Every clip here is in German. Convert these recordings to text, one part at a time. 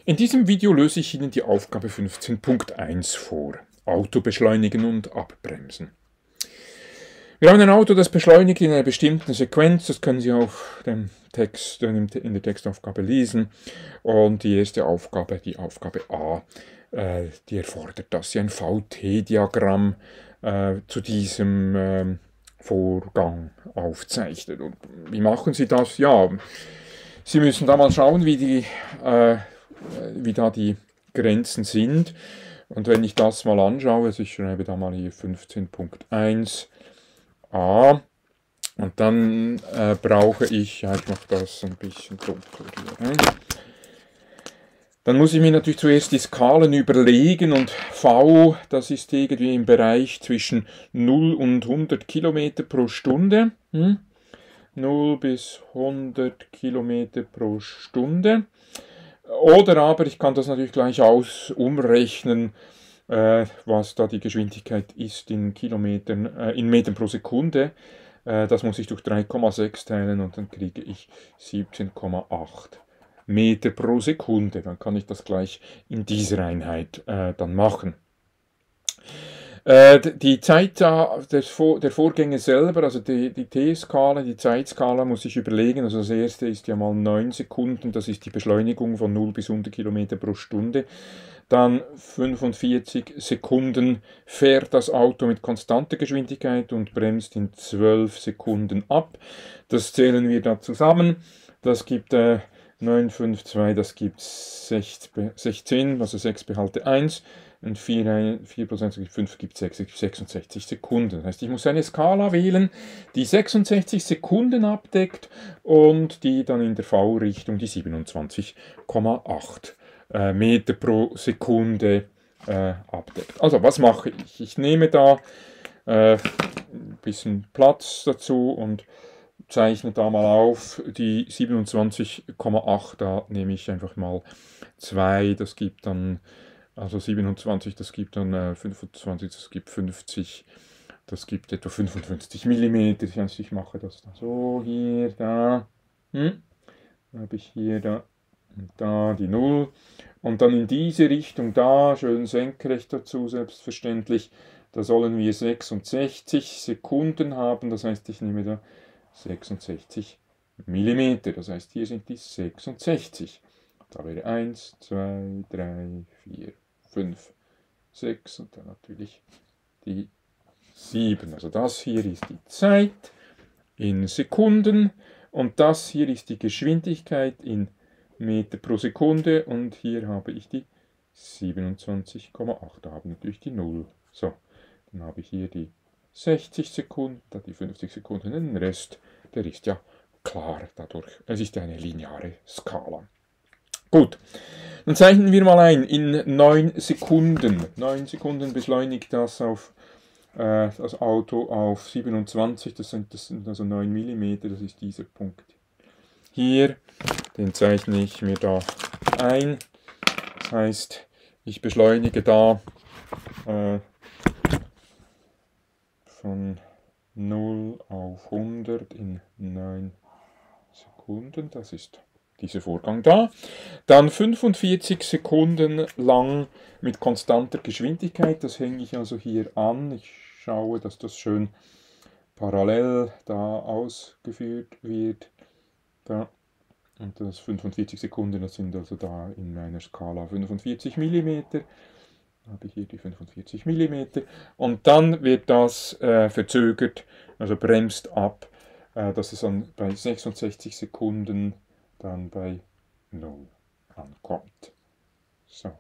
In diesem Video löse ich Ihnen die Aufgabe 15.1 vor. Auto beschleunigen und abbremsen. Wir haben ein Auto, das beschleunigt in einer bestimmten Sequenz. Das können Sie auf dem Text, in der Textaufgabe lesen. Und die erste Aufgabe, die Aufgabe A, die erfordert, dass Sie ein VT-Diagramm zu diesem Vorgang aufzeichnen. Und wie machen Sie das? Ja, Sie müssen da mal schauen, wie da die Grenzen sind. Und wenn ich das mal anschaue, also ich schreibe da mal hier 15.1 A, und dann brauche ich, ja, ich mache das ein bisschen dunkler hier. Dann muss ich mir natürlich zuerst die Skalen überlegen, und V, das ist irgendwie im Bereich zwischen 0 und 100 Kilometer pro Stunde. 0 bis 100 Kilometer pro Stunde. Oder aber ich kann das natürlich gleich umrechnen, was da die Geschwindigkeit ist in Kilometern, in Metern pro Sekunde. Das muss ich durch 3,6 teilen und dann kriege ich 17,8 Meter pro Sekunde. Dann kann ich das gleich in dieser Einheit dann machen. Die Zeit der Vorgänge selber, also die T-Skala, die Zeitskala muss ich überlegen. Also das erste ist ja mal 9 Sekunden, das ist die Beschleunigung von 0 bis 100 Kilometer pro Stunde. Dann 45 Sekunden fährt das Auto mit konstanter Geschwindigkeit und bremst in 12 Sekunden ab. Das zählen wir da zusammen. Das gibt 9, 5, 2, das gibt 16, also 6 behalte 1. Und 4% gibt 5, gibt 6, 66 Sekunden. Das heißt, ich muss eine Skala wählen, die 66 Sekunden abdeckt und die dann in der V-Richtung die 27,8 Meter pro Sekunde abdeckt. Also, was mache ich? Ich nehme da ein bisschen Platz dazu und zeichne da mal auf die 27,8. Da nehme ich einfach mal 2, das gibt dann, also 27, das gibt dann 25, das gibt 50, das gibt etwa 55 mm. Das heißt, ich mache das dann so, hier, da. Dann habe ich hier, da und da die 0. Und dann in diese Richtung da, schön senkrecht dazu, selbstverständlich. Da sollen wir 66 Sekunden haben. Das heißt, ich nehme da 66 mm. Das heißt, hier sind die 66. Da wäre 1, 2, 3, 4, 5, 6 und dann natürlich die 7. Also das hier ist die Zeit in Sekunden und das hier ist die Geschwindigkeit in Meter pro Sekunde und hier habe ich die 27,8. Da habe ich natürlich die 0. So, dann habe ich hier die 60 Sekunden, dann die 50 Sekunden, den Rest, der ist ja klar dadurch. Es ist eine lineare Skala. Gut, dann zeichnen wir mal ein in 9 Sekunden. 9 Sekunden beschleunigt das Auto auf 27, das sind also 9 mm, das ist dieser Punkt hier. Den zeichne ich mir da ein. Das heißt, ich beschleunige da von 0 auf 100 in 9 Sekunden. Das ist dieser Vorgang da. Dann 45 Sekunden lang mit konstanter Geschwindigkeit. Das hänge ich also hier an. Ich schaue, dass das schön parallel da ausgeführt wird. Da. Und das 45 Sekunden, das sind also da in meiner Skala 45 mm. Da habe ich hier die 45 mm. Und dann wird das verzögert, also bremst ab, dass es dann bei 66 Sekunden dann bei 0 ankommt. So.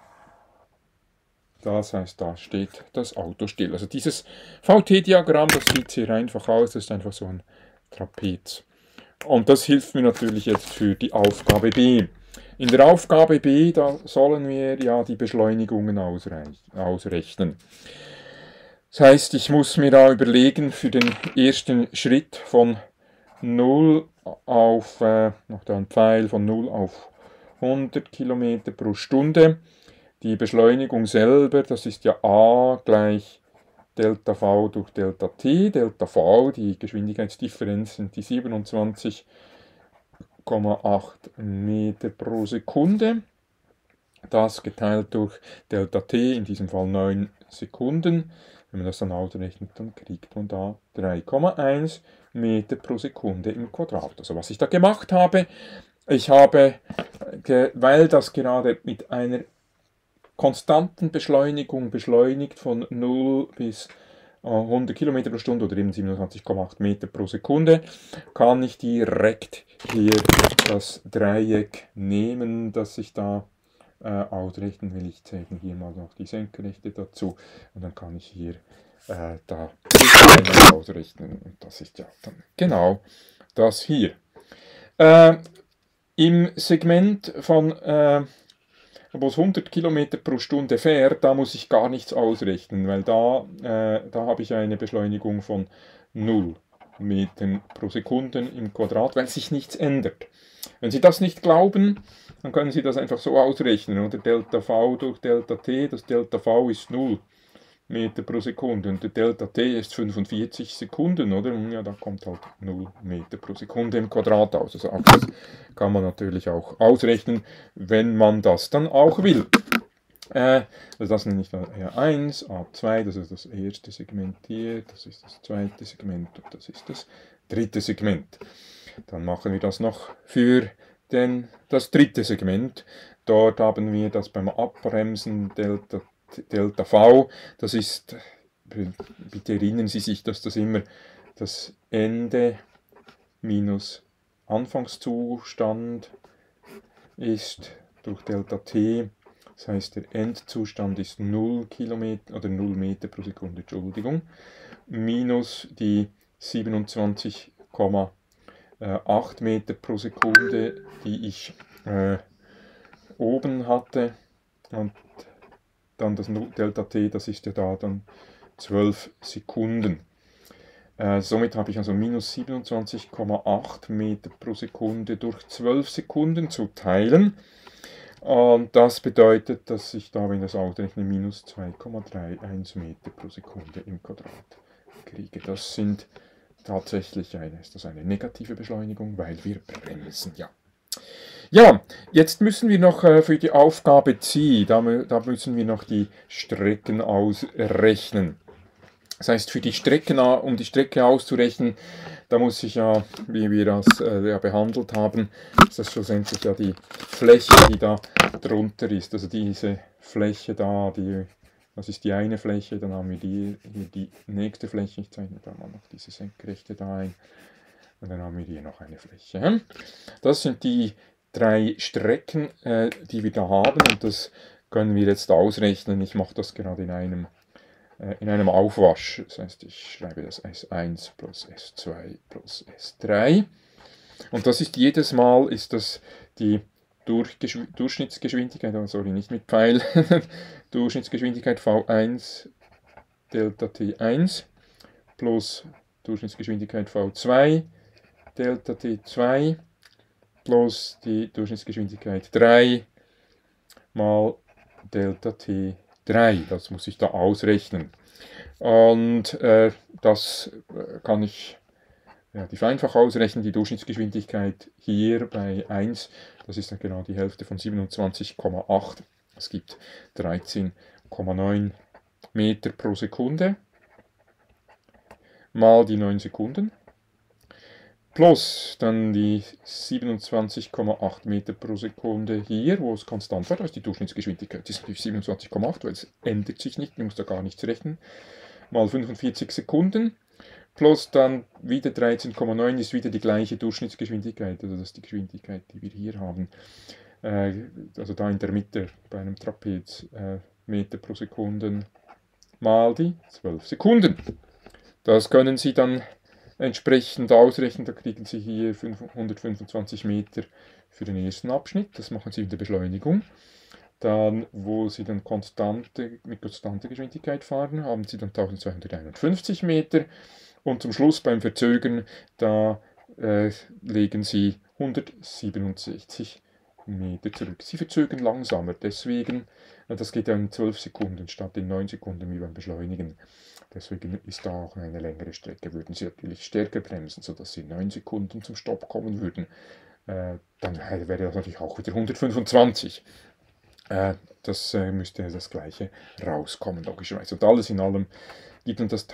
Das heißt, da steht das Auto still. Also dieses VT-Diagramm, das sieht sehr einfach aus, das ist einfach so ein Trapez. Und das hilft mir natürlich jetzt für die Aufgabe B. In der Aufgabe B, da sollen wir ja die Beschleunigungen ausrechnen. Das heißt, ich muss mir da überlegen, für den ersten Schritt von 0 auf, noch da ein Pfeil, von 0 auf 100 Kilometer pro Stunde. Die Beschleunigung selber, das ist ja a gleich Delta V durch Delta T. Delta V, die Geschwindigkeitsdifferenz, sind die 27,8 Meter pro Sekunde. Das geteilt durch Delta t, in diesem Fall 9 Sekunden. Wenn man das dann ausrechnet, dann kriegt man da 3,1 Meter pro Sekunde im Quadrat. Also was ich da gemacht habe, ich habe, weil das gerade mit einer konstanten Beschleunigung beschleunigt von 0 bis 100 km pro Stunde oder eben 27,8 Meter pro Sekunde, kann ich direkt hier das Dreieck nehmen, das ich da ausrechnen will. Ich zeige hier mal noch die Senkrechte dazu und dann kann ich hier da ausrechnen. Und das ist ja dann genau das hier. Im Segment von wo es 100 km pro Stunde fährt, da muss ich gar nichts ausrechnen, weil da habe ich eine Beschleunigung von 0 Metern pro Sekunde im Quadrat, weil sich nichts ändert. Wenn Sie das nicht glauben, dann können Sie das einfach so ausrechnen, oder? Delta V durch Delta T, das Delta V ist 0 Meter pro Sekunde und der Delta T ist 45 Sekunden, oder? Ja, da kommt halt 0 Meter pro Sekunde im Quadrat aus. Also auch das kann man natürlich auch ausrechnen, wenn man das dann auch will. Also das nenne ich dann R1, A2, das ist das erste Segment hier, das ist das zweite Segment und das ist das dritte Segment. Dann machen wir das noch für das dritte Segment. Dort haben wir das beim Abbremsen Delta V, das ist, bitte erinnern Sie sich, dass das immer das Ende minus Anfangszustand ist durch Delta T. Das heißt, der Endzustand ist 0 Kilometer oder 0 Meter pro Sekunde, Entschuldigung, minus die 27,8 Meter pro Sekunde, die ich oben hatte. Und dann das Delta T, das ist ja da dann 12 Sekunden. Somit habe ich also minus 27,8 Meter pro Sekunde durch 12 Sekunden zu teilen. Und das bedeutet, dass ich da, wenn ich das ausrechne, minus 2,31 Meter pro Sekunde im Quadrat kriege. Das sind tatsächlich ist das eine negative Beschleunigung, weil wir bremsen, ja. Ja, jetzt müssen wir noch für die Aufgabe C, da müssen wir noch die Strecken ausrechnen. Das heißt, für die Strecken, um die Strecke auszurechnen, da muss ich ja, wie wir das behandelt haben, ist das schlussendlich ja die Fläche, die da drunter ist. Also diese Fläche da, das ist die eine Fläche, dann haben wir hier die nächste Fläche, ich zeichne da mal noch diese Senkrechte da ein. Und dann haben wir hier noch eine Fläche. Das sind die 3 Strecken, die wir da haben, und das können wir jetzt ausrechnen. Ich mache das gerade in einem Aufwasch. Das heißt, ich schreibe das S1 plus S2 plus S3. Und das ist jedes Mal ist das die Durchschnittsgeschwindigkeit, sorry, nicht mit Pfeil, Durchschnittsgeschwindigkeit V1 Delta T1 plus Durchschnittsgeschwindigkeit V2 Delta T2 plus die Durchschnittsgeschwindigkeit 3 mal Delta T3. Das muss ich da ausrechnen. Und das kann ich relativ einfach ausrechnen. Die Durchschnittsgeschwindigkeit hier bei 1, das ist dann genau die Hälfte von 27,8. Es gibt 13,9 Meter pro Sekunde mal die 9 Sekunden. Plus dann die 27,8 Meter pro Sekunde hier, wo es konstant war, da ist die Durchschnittsgeschwindigkeit. Das ist natürlich 27,8, weil es ändert sich nicht, ich muss da gar nichts rechnen. Mal 45 Sekunden. Plus dann wieder 13,9 ist wieder die gleiche Durchschnittsgeschwindigkeit. Also das ist die Geschwindigkeit, die wir hier haben. Also da in der Mitte bei einem Trapez Meter pro Sekunde mal die 12 Sekunden. Das können Sie dann entsprechend ausrechnen, da kriegen Sie hier 125 Meter für den ersten Abschnitt, das machen Sie in der Beschleunigung. Dann, wo Sie dann mit konstanter Geschwindigkeit fahren, haben Sie dann 1251 Meter. Und zum Schluss beim Verzögern, da legen Sie 167 Meter zurück. Sie verzögern langsamer, deswegen, das geht ja in 12 Sekunden statt in 9 Sekunden wie beim Beschleunigen. Deswegen ist da auch eine längere Strecke. Würden Sie natürlich stärker bremsen, sodass Sie in 9 Sekunden zum Stopp kommen würden, dann wäre das natürlich auch wieder 125. Das müsste das gleiche rauskommen, logischerweise. Und alles in allem gibt uns das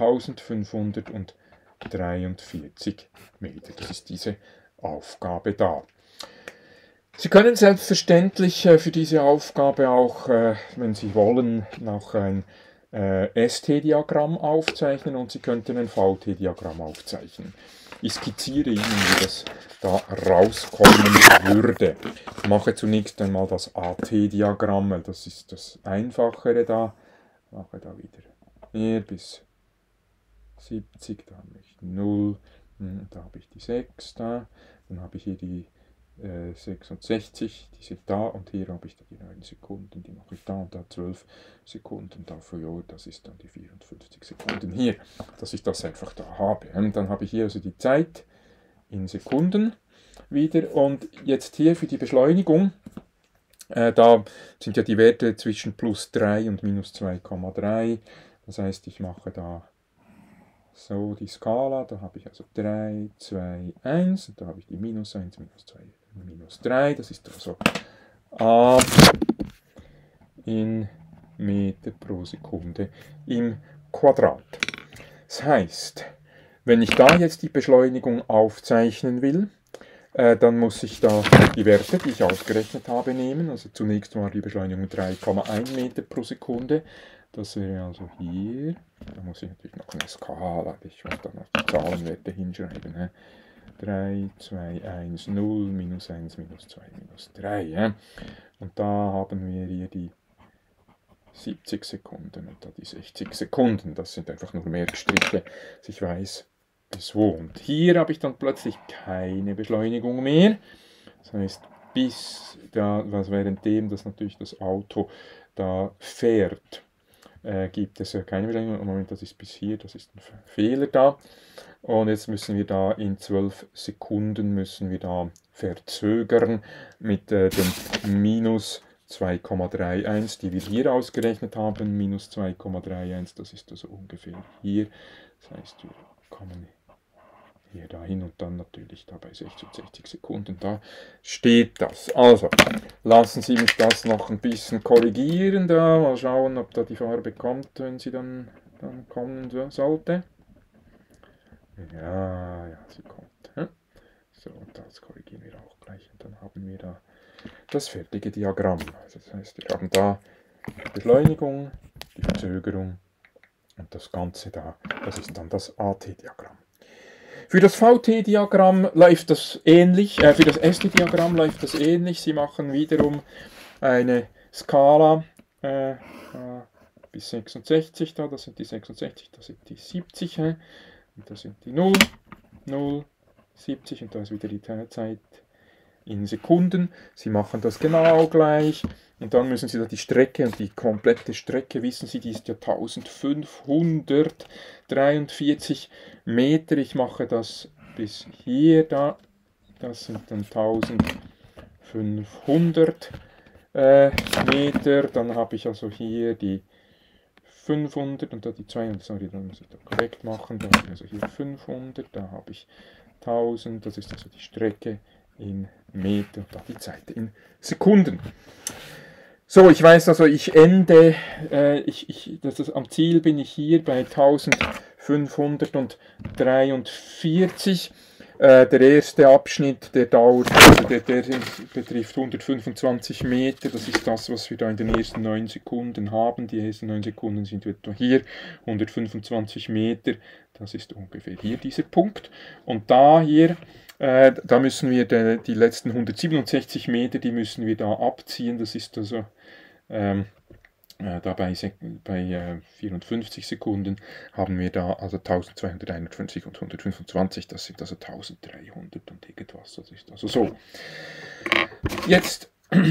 1543 Meter. Das ist diese Aufgabe da. Sie können selbstverständlich für diese Aufgabe auch, wenn Sie wollen, noch ein ST-Diagramm aufzeichnen und Sie könnten ein VT-Diagramm aufzeichnen. Ich skizziere Ihnen, wie das da rauskommen würde. Ich mache zunächst einmal das AT-Diagramm, weil das ist das Einfachere da. Ich mache da wieder hier bis 70, da habe ich 0, da habe ich die 6 da, dann habe ich hier die 66, die sind da und hier habe ich da die 9 Sekunden, die mache ich da und da 12 Sekunden, dafür, das ist dann die 54 Sekunden hier, dass ich das einfach da habe. Und dann habe ich hier also die Zeit in Sekunden wieder und jetzt hier für die Beschleunigung, da sind ja die Werte zwischen plus 3 und minus 2,3, das heißt ich mache da so die Skala, da habe ich also 3, 2, 1 und da habe ich die minus 1, minus 2, minus 3, das ist also A in Meter pro Sekunde im Quadrat. Das heißt, wenn ich da jetzt die Beschleunigung aufzeichnen will, dann muss ich da die Werte, die ich ausgerechnet habe, nehmen. Also zunächst war die Beschleunigung 3,1 Meter pro Sekunde. Das wäre also hier. Da muss ich natürlich noch eine Skala, ich muss da noch die Zahlenwerte hinschreiben. 3, 2, 1, 0, minus 1, minus 2, minus 3. Ja. Und da haben wir hier die 70 Sekunden und da die 60 Sekunden. Das sind einfach nur Merkstriche, dass ich weiß, bis wo. Und hier habe ich dann plötzlich keine Beschleunigung mehr. Das heißt, bis da, währenddem das natürlich das Auto da fährt, gibt es ja keine Beschleunigung. Moment, das ist bis hier, das ist ein Fehler da. Und jetzt müssen wir da in 12 Sekunden müssen wir da verzögern mit dem minus 2,31, die wir hier ausgerechnet haben. Minus 2,31, das ist also ungefähr hier. Das heißt, wir kommen hier dahin und dann natürlich da bei 66 Sekunden, da steht das. Also, lassen Sie mich das noch ein bisschen korrigieren, da mal schauen, ob da die Farbe kommt, wenn sie dann kommen sollte. Ja, sie kommt. So, und das korrigieren wir auch gleich und dann haben wir da das fertige Diagramm. Also das heißt, wir haben da die Beschleunigung, die Verzögerung und das Ganze da, das ist dann das AT-Diagramm. Für das VT-Diagramm läuft das ähnlich, für das ST-Diagramm läuft das ähnlich. Sie machen wiederum eine Skala bis 66, da, das sind die 66, das sind die 70, und das sind die 0, 0, 70 und da ist wieder die Zeit in Sekunden. Sie machen das genau gleich und dann müssen Sie da die Strecke und die komplette Strecke, wissen Sie, die ist ja 1543 Meter. Ich mache das bis hier da, das sind dann 1500 Meter. Dann habe ich also hier die 500 und da die 200, sorry, dann muss ich da korrekt machen. Da habe ich also hier 500, da habe ich 1000, das ist also die Strecke in Meter und da die Zeit in Sekunden. So, ich weiß also, ich ende, am Ziel bin ich hier bei 1543. Der erste Abschnitt, der dauert, der betrifft 125 Meter, das ist das, was wir da in den ersten 9 Sekunden haben. Die ersten 9 Sekunden sind etwa hier, 125 Meter, das ist ungefähr hier dieser Punkt. Und da hier, da müssen wir die letzten 167 Meter, die müssen wir da abziehen, das ist also da bei 54 Sekunden haben wir da also 1251 und 125, das sind also 1300 und irgendwas, das ist also so. Jetzt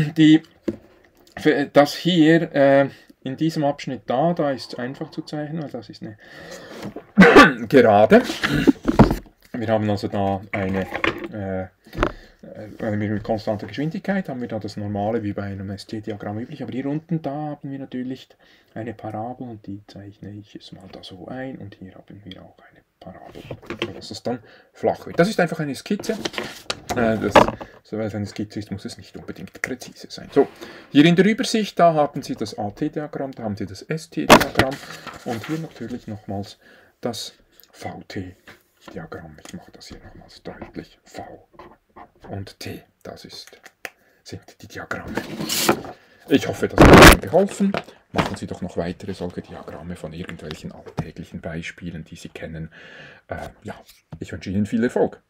das hier in diesem Abschnitt da ist einfach zu zeichnen, weil das ist eine Gerade. Wir haben also da eine mit konstanter Geschwindigkeit haben wir da das normale wie bei einem ST-Diagramm üblich, aber hier unten da haben wir natürlich eine Parabel und die zeichne ich jetzt mal da so ein und hier haben wir auch eine Parabel, sodass es dann flach wird. Das ist einfach eine Skizze. Weil es eine Skizze ist, muss es nicht unbedingt präzise sein. So, hier in der Übersicht, da haben Sie das AT-Diagramm, da haben Sie das ST-Diagramm und hier natürlich nochmals das VT-Diagramm. Ich mache das hier nochmals deutlich. V und T, sind die Diagramme. Ich hoffe, das hat Ihnen geholfen. Machen Sie doch noch weitere solche Diagramme von irgendwelchen alltäglichen Beispielen, die Sie kennen. Ja, ich wünsche Ihnen viel Erfolg.